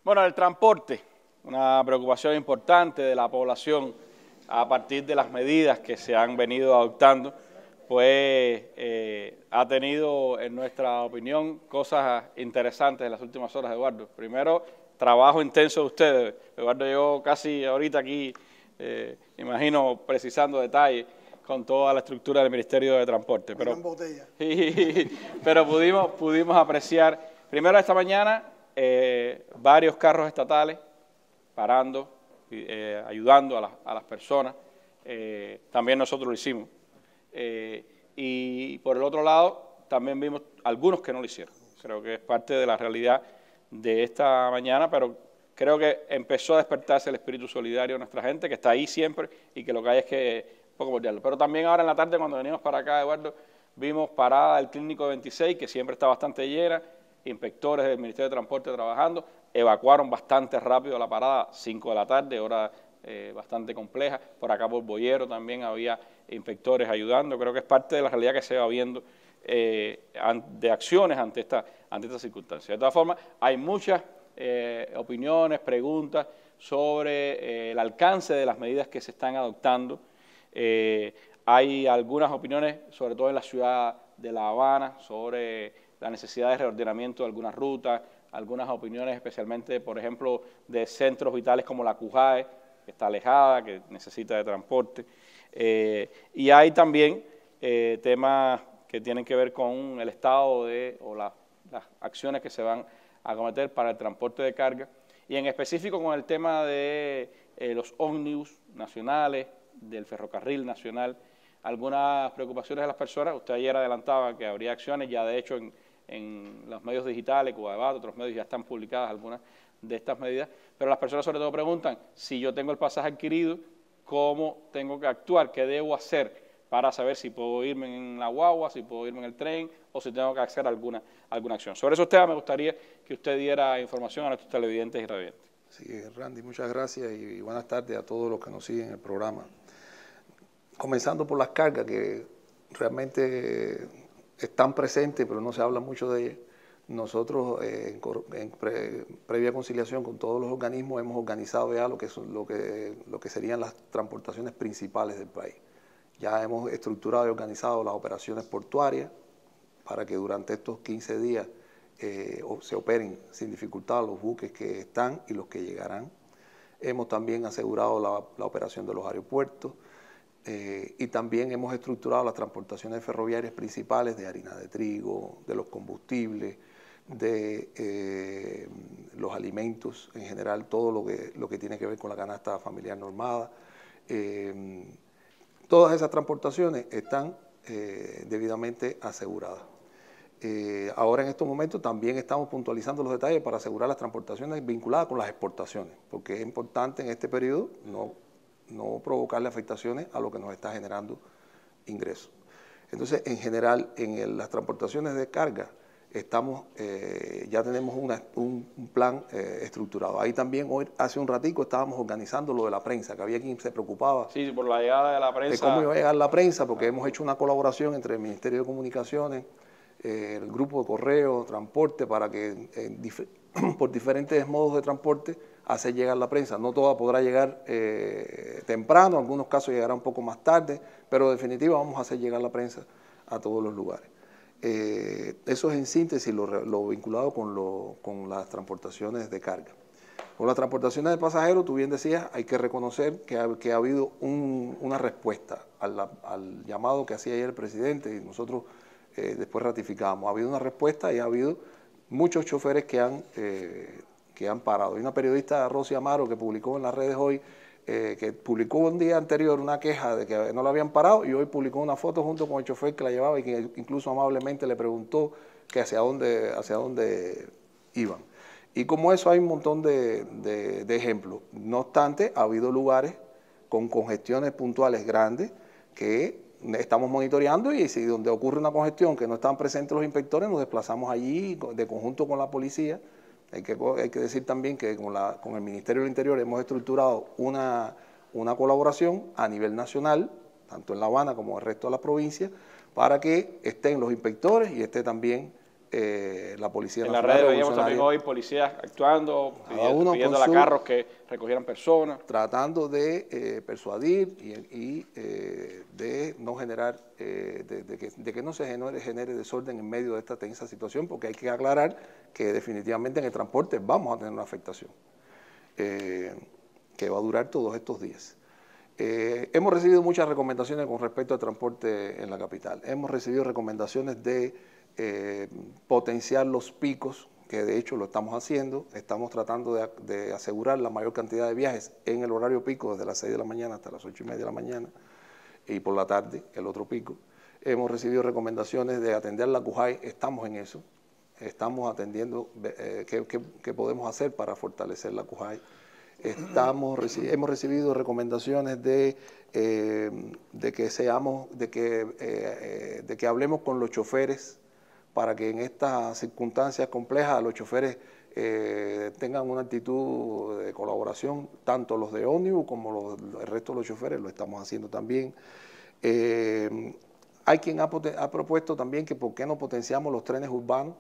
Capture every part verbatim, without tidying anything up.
Bueno, el transporte, una preocupación importante de la población a partir de las medidas que se han venido adoptando, pues eh, ha tenido, en nuestra opinión, cosas interesantes en las últimas horas, Eduardo. Primero, trabajo intenso de ustedes. Eduardo llegó casi ahorita aquí, eh, imagino, precisando detalles con toda la estructura del Ministerio de Transporte. Pero, pero pudimos, pudimos apreciar, primero esta mañana, eh, varios carros estatales parando, eh, ayudando a, la, a las personas. Eh, también nosotros lo hicimos. Eh, y por el otro lado, también vimos algunos que no lo hicieron. Creo que es parte de la realidad de esta mañana, pero creo que empezó a despertarse el espíritu solidario de nuestra gente, que está ahí siempre y que lo que hay es que poco bordearlo. Pero también ahora en la tarde, cuando venimos para acá, Eduardo, vimos parada del Clínico veintiséis, que siempre está bastante llena, inspectores del Ministerio de Transporte trabajando, evacuaron bastante rápido la parada, cinco de la tarde, hora eh, bastante compleja. Por acá por Boyero también había inspectores ayudando. Creo que es parte de la realidad que se va viendo eh, de acciones ante esta, ante esta circunstancia. De todas formas, hay muchas eh, opiniones, preguntas sobre eh, el alcance de las medidas que se están adoptando. Eh, hay algunas opiniones, sobre todo en la ciudad de La Habana, sobre la necesidad de reordenamiento de algunas rutas, algunas opiniones especialmente, por ejemplo, de centros vitales como la Cujae, que está alejada, que necesita de transporte. Eh, y hay también eh, temas que tienen que ver con el estado de, o la, las acciones que se van a cometer para el transporte de carga, y en específico con el tema de eh, los ómnibus nacionales, del ferrocarril nacional, algunas preocupaciones de las personas. Usted ayer adelantaba que habría acciones, ya de hecho en, en los medios digitales, Cuba Debate, otros medios ya están publicadas algunas de estas medidas, pero las personas sobre todo preguntan, si yo tengo el pasaje adquirido, ¿cómo tengo que actuar? ¿Qué debo hacer para saber si puedo irme en la guagua, si puedo irme en el tren o si tengo que hacer alguna, alguna acción? Sobre esos temas me gustaría que usted diera información a nuestros televidentes y radiantes. Sí, Randy, muchas gracias y buenas tardes a todos los que nos siguen en el programa. Comenzando por las cargas, que realmente están presentes, pero no se habla mucho de ellas. Nosotros, eh, en, en pre, previa conciliación con todos los organismos, hemos organizado ya lo que, son, lo, que, lo que serían las transportaciones principales del país. Ya hemos estructurado y organizado las operaciones portuarias para que durante estos quince días eh, se operen sin dificultad los buques que están y los que llegarán. Hemos también asegurado la, la operación de los aeropuertos. Eh, y también hemos estructurado las transportaciones ferroviarias principales de harina de trigo, de los combustibles, de eh, los alimentos en general, todo lo que, lo que tiene que ver con la canasta familiar normada. Eh, todas esas transportaciones están eh, debidamente aseguradas. Eh, ahora en estos momentos también estamos puntualizando los detalles para asegurar las transportaciones vinculadas con las exportaciones, porque es importante en este periodo no no provocarle afectaciones a lo que nos está generando ingresos. Entonces, en general, en el, las transportaciones de carga, estamos, eh, ya tenemos una, un, un plan eh, estructurado. Ahí también, hoy, hace un ratico, estábamos organizando lo de la prensa, que había quien se preocupaba. Sí, por la llegada de la prensa. De cómo iba a llegar la prensa, porque hemos hecho una colaboración entre el Ministerio de Comunicaciones, eh, el Grupo de Correo, Transporte, para que eh, dif por diferentes modos de transporte hacer llegar la prensa. No toda podrá llegar eh, temprano, en algunos casos llegará un poco más tarde, pero en definitiva vamos a hacer llegar la prensa a todos los lugares. Eh, eso es en síntesis lo, lo vinculado con, lo, con las transportaciones de carga. Con las transportaciones de pasajeros, tú bien decías, hay que reconocer que ha, que ha habido un, una respuesta al, al llamado que hacía ayer el presidente y nosotros eh, después ratificamos. Ha habido una respuesta y ha habido muchos choferes que han... Eh, que han parado. Hay una periodista, Rosy Amaro, que publicó en las redes hoy, eh, que publicó un día anterior una queja de que no la habían parado y hoy publicó una foto junto con el chofer que la llevaba y que incluso amablemente le preguntó que hacia dónde, hacia dónde iban. Y como eso hay un montón de, de, de ejemplos. No obstante, ha habido lugares con congestiones puntuales grandes que estamos monitoreando y si donde ocurre una congestión que no están presentes los inspectores, nos desplazamos allí de conjunto con la policía. Hay que, hay que decir también que con, la, con el Ministerio del Interior hemos estructurado una, una colaboración a nivel nacional, tanto en La Habana como en el resto de las provincias, para que estén los inspectores y esté también eh, la Policía en Nacional las redes veíamos también Revolucionaria. hoy policías actuando, Cada pidiendo, uno pidiendo con a su- carros que recogieran personas. Tratando de eh, persuadir y, y, eh, de no generar, eh, de, de que, de que no se genere, genere desorden en medio de esta tensa situación, porque hay que aclarar que definitivamente en el transporte vamos a tener una afectación eh, que va a durar todos estos días. Eh, hemos recibido muchas recomendaciones con respecto al transporte en la capital. Hemos recibido recomendaciones de eh, potenciar los picos, que de hecho lo estamos haciendo. Estamos tratando de, de asegurar la mayor cantidad de viajes en el horario pico, desde las seis de la mañana hasta las ocho y media de la mañana, y por la tarde, el otro pico. Hemos recibido recomendaciones de atender la CUJAI, estamos en eso. Estamos atendiendo eh, qué, qué, qué podemos hacer para fortalecer la CUJAI. Estamos, hemos recibido recomendaciones de, eh, de que seamos, de que, eh, de que hablemos con los choferes para que en estas circunstancias complejas los choferes eh, tengan una actitud de colaboración, tanto los de ómnibus como los, el resto de los choferes, lo estamos haciendo también. Eh, hay quien ha, ha propuesto también que por qué no potenciamos los trenes urbanos.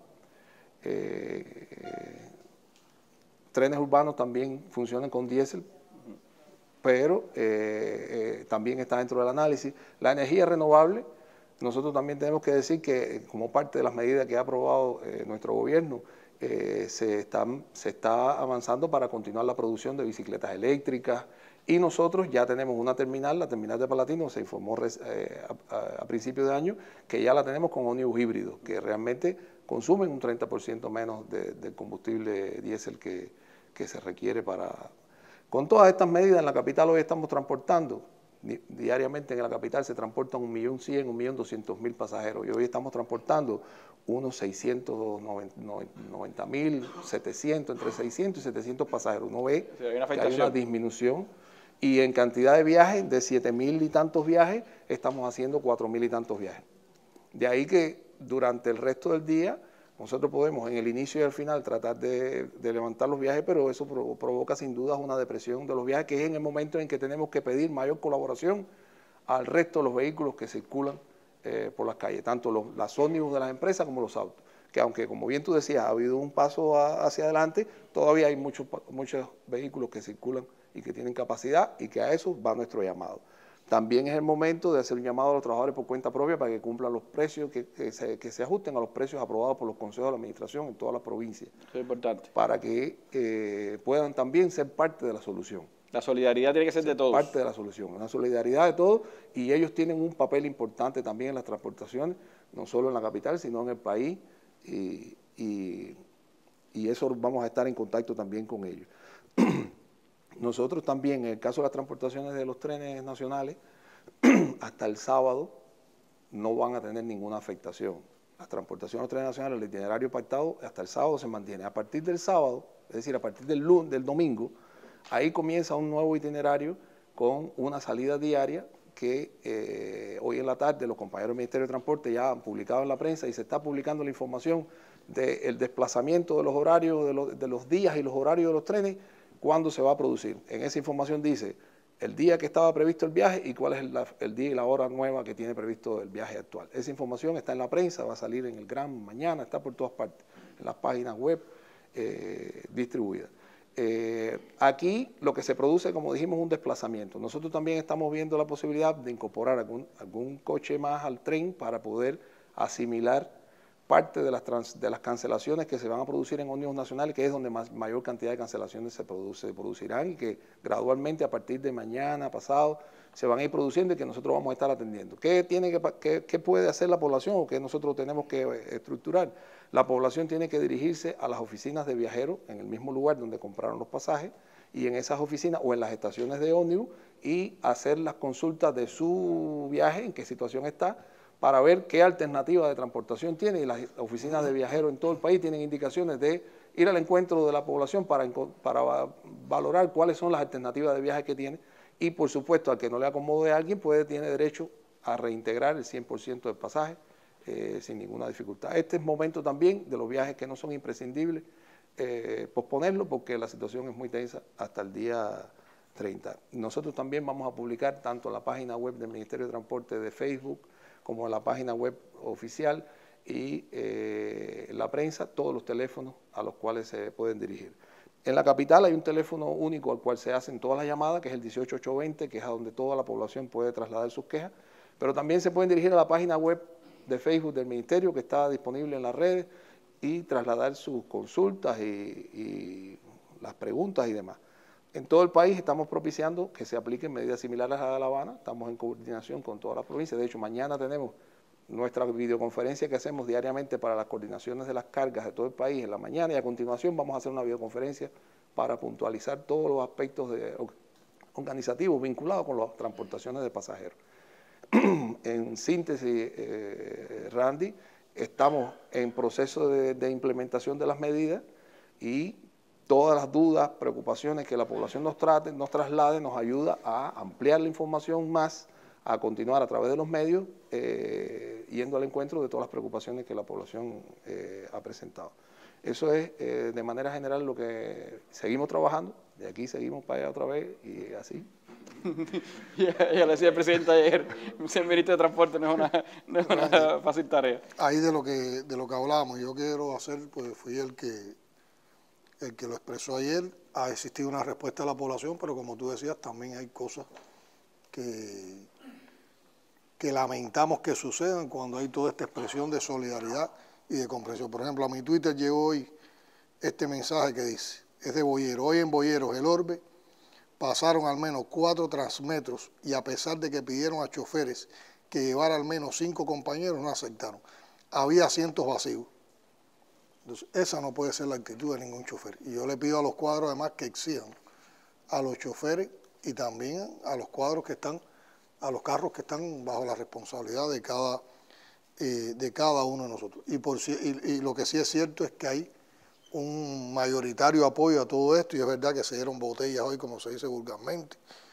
Eh, trenes urbanos también funcionan con diésel, pero eh, eh, también está dentro del análisis. La energía renovable, nosotros también tenemos que decir que como parte de las medidas que ha aprobado eh, nuestro gobierno, eh, se, está, se está avanzando para continuar la producción de bicicletas eléctricas, y nosotros ya tenemos una terminal, la terminal de Palatino, se informó eh, a, a, a principios de año que ya la tenemos con ómnibus híbridos, que realmente consumen un treinta por ciento menos de, de combustible diésel que, que se requiere para... Con todas estas medidas en la capital hoy estamos transportando, di, diariamente en la capital se transportan un millón cien, un millón doscientos mil pasajeros, y hoy estamos transportando unos seiscientos noventa mil, setecientos, entre seiscientos y setecientos pasajeros. Uno ve sí, hay una que hay una disminución, y en cantidad de viajes, de siete mil y tantos viajes, estamos haciendo cuatro mil y tantos viajes. De ahí que durante el resto del día nosotros podemos en el inicio y al final tratar de, de levantar los viajes, pero eso pro, provoca sin duda una depresión de los viajes, que es en el momento en que tenemos que pedir mayor colaboración al resto de los vehículos que circulan eh, por las calles, tanto los, las ómnibus de las empresas como los autos, que aunque como bien tú decías ha habido un paso a, hacia adelante, todavía hay muchos, muchos vehículos que circulan y que tienen capacidad, y que a eso va nuestro llamado. También es el momento de hacer un llamado a los trabajadores por cuenta propia para que cumplan los precios, que, que, se, que se ajusten a los precios aprobados por los consejos de la administración en todas las provincias. Eso es importante. Para que eh, puedan también ser parte de la solución. La solidaridad tiene que ser, ser de todos. Parte de la solución, una solidaridad de todos, y ellos tienen un papel importante también en las transportaciones, no solo en la capital, sino en el país, y, y, y eso vamos a estar en contacto también con ellos. Nosotros también, en el caso de las transportaciones de los trenes nacionales, hasta el sábado no van a tener ninguna afectación. Las transportaciones de los trenes nacionales, el itinerario pactado hasta el sábado se mantiene. A partir del sábado, es decir, a partir del, lunes, del domingo, ahí comienza un nuevo itinerario con una salida diaria que eh, hoy en la tarde los compañeros del Ministerio de Transporte ya han publicado en la prensa, y se está publicando la información del desplazamiento de los horarios, de los, de los días y los horarios de los trenes, cuándo se va a producir. En esa información dice el día que estaba previsto el viaje y cuál es el, el día y la hora nueva que tiene previsto el viaje actual. Esa información está en la prensa, va a salir en el Gran mañana, está por todas partes, en las páginas web eh, distribuidas. Eh, aquí lo que se produce, como dijimos, es un desplazamiento. Nosotros también estamos viendo la posibilidad de incorporar algún, algún coche más al tren para poder asimilar parte de las, trans, de las cancelaciones que se van a producir en ómnibus nacionales, que es donde más, mayor cantidad de cancelaciones se, produce, se producirán, y que gradualmente a partir de mañana, pasado, se van a ir produciendo y que nosotros vamos a estar atendiendo. ¿Qué, tiene que, qué, qué puede hacer la población o qué nosotros tenemos que estructurar? La población tiene que dirigirse a las oficinas de viajeros en el mismo lugar donde compraron los pasajes, y en esas oficinas o en las estaciones de ómnibus, y hacer las consultas de su viaje, en qué situación está, para ver qué alternativa de transportación tiene, y las oficinas de viajeros en todo el país tienen indicaciones de ir al encuentro de la población para, para valorar cuáles son las alternativas de viaje que tiene, y por supuesto al que no le acomode a alguien puede, tiene derecho a reintegrar el cien por ciento del pasaje eh, sin ninguna dificultad. Este es momento también de los viajes que no son imprescindibles, eh, posponerlo, porque la situación es muy tensa hasta el día treinta. Nosotros también vamos a publicar tanto en la página web del Ministerio de Transporte de Facebook como en la página web oficial y eh, la prensa, todos los teléfonos a los cuales se pueden dirigir. En la capital hay un teléfono único al cual se hacen todas las llamadas, que es el dieciocho ocho veinte, que es a donde toda la población puede trasladar sus quejas, pero también se pueden dirigir a la página web de Facebook del Ministerio, que está disponible en las redes, y trasladar sus consultas y, y las preguntas y demás. En todo el país estamos propiciando que se apliquen medidas similares a la de La Habana, estamos en coordinación con todas las provincias. De hecho, mañana tenemos nuestra videoconferencia que hacemos diariamente para las coordinaciones de las cargas de todo el país en la mañana, y a continuación vamos a hacer una videoconferencia para puntualizar todos los aspectos de, organizativos vinculados con las transportaciones de pasajeros. En síntesis, eh, Randy, estamos en proceso de, de implementación de las medidas, y todas las dudas, preocupaciones que la población nos trate, nos traslade, nos ayuda a ampliar la información más, a continuar a través de los medios, eh, yendo al encuentro de todas las preocupaciones que la población eh, ha presentado. Eso es, eh, de manera general, lo que seguimos trabajando. De aquí seguimos para allá otra vez, y así. ya, ya le decía el presidente ayer, ser ministro de Transporte no es una, no es una fácil tarea. Ahí de lo que de lo que hablábamos, yo quiero hacer, pues fui el que el que lo expresó ayer. Ha existido una respuesta de la población, pero como tú decías, también hay cosas que, que lamentamos que sucedan cuando hay toda esta expresión de solidaridad y de comprensión. Por ejemplo, a mi Twitter llegó hoy este mensaje que dice, es de Boyero: hoy en Boyeros, El Orbe, pasaron al menos cuatro transmetros y a pesar de que pidieron a choferes que llevara al menos cinco compañeros, no aceptaron. Había asientos vacíos. Entonces, esa no puede ser la actitud de ningún chofer. Y yo le pido a los cuadros, además, que exijan a los choferes y también a los cuadros que están, a los carros que están bajo la responsabilidad de cada, eh, de cada uno de nosotros. Y, por, y, y lo que sí es cierto es que hay un mayoritario apoyo a todo esto, y es verdad que se dieron botellas hoy, como se dice vulgarmente.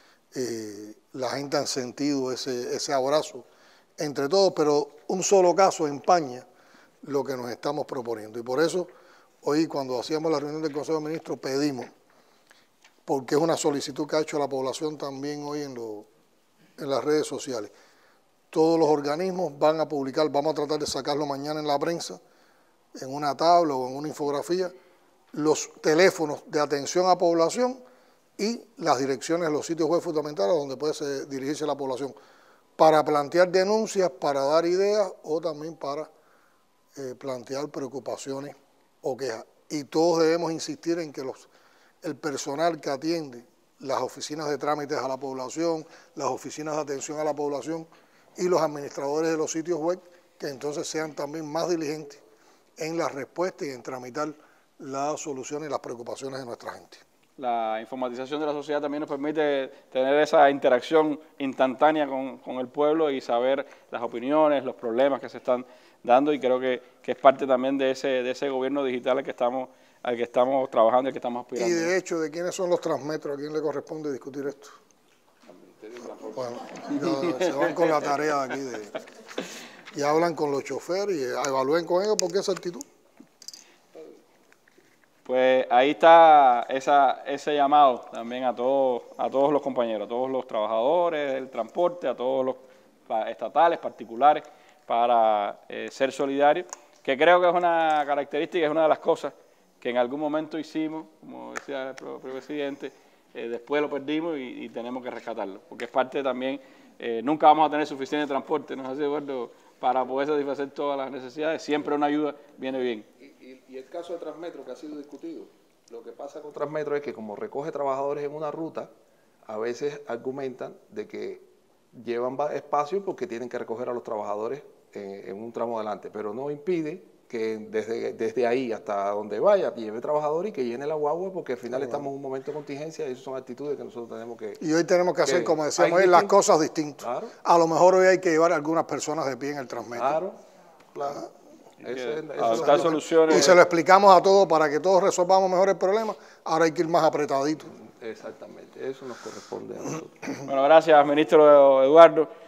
Eh, la gente ha sentido ese, ese abrazo entre todos, pero un solo caso empaña lo que nos estamos proponiendo. Y por eso, hoy cuando hacíamos la reunión del Consejo de Ministros, pedimos, porque es una solicitud que ha hecho la población también hoy en, lo, en las redes sociales, todos los organismos van a publicar, vamos a tratar de sacarlo mañana en la prensa, en una tabla o en una infografía, los teléfonos de atención a población y las direcciones, los sitios web fundamentales donde puede dirigirse la población, para plantear denuncias, para dar ideas o también para eh, plantear preocupaciones o quejas. Y todos debemos insistir en que los, el personal que atiende las oficinas de trámites a la población, las oficinas de atención a la población y los administradores de los sitios web, que entonces sean también más diligentes en la respuesta y en tramitar las soluciones y las preocupaciones de nuestra gente. La informatización de la sociedad también nos permite tener esa interacción instantánea con, con el pueblo y saber las opiniones, los problemas que se están dando, y creo que, que es parte también de ese, de ese gobierno digital al que estamos, al que estamos trabajando y al que estamos aspirando. Y de hecho, ¿de quiénes son los transmetros? ¿A quién le corresponde discutir esto? Al Ministerio de Transporte. Bueno, se van con la tarea de aquí de... y hablan con los choferes y evalúen con ellos por qué esa actitud. Pues ahí está esa, ese llamado también a todos, a todos los compañeros, a todos los trabajadores del transporte, a todos los estatales, particulares, para eh, ser solidarios, que creo que es una característica, es una de las cosas que en algún momento hicimos, como decía el propio presidente, eh, después lo perdimos y, y tenemos que rescatarlo, porque es parte también, eh, nunca vamos a tener suficiente transporte, ¿no es así, Eduardo?, para poder satisfacer todas las necesidades, siempre una ayuda viene bien. Y, y, y el caso de Transmetro, que ha sido discutido, lo que pasa con Transmetro es que como recoge trabajadores en una ruta, a veces argumentan de que llevan espacio porque tienen que recoger a los trabajadores en, en un tramo adelante, pero no impide que desde, desde ahí hasta donde vaya lleve trabajador y que llene la guagua, porque al final claro, estamos en un momento de contingencia y esas son actitudes que nosotros tenemos que... Y hoy tenemos que, que hacer, como decíamos hoy, las cosas distintas. Claro. A lo mejor hoy hay que llevar a algunas personas de pie en el Transmetro. Claro, claro. Ese, ese es soluciones. Y se lo explicamos a todos para que todos resolvamos mejor el problema. Ahora hay que ir más apretaditos. Exactamente, eso nos corresponde a nosotros. Bueno, gracias, ministro Eduardo.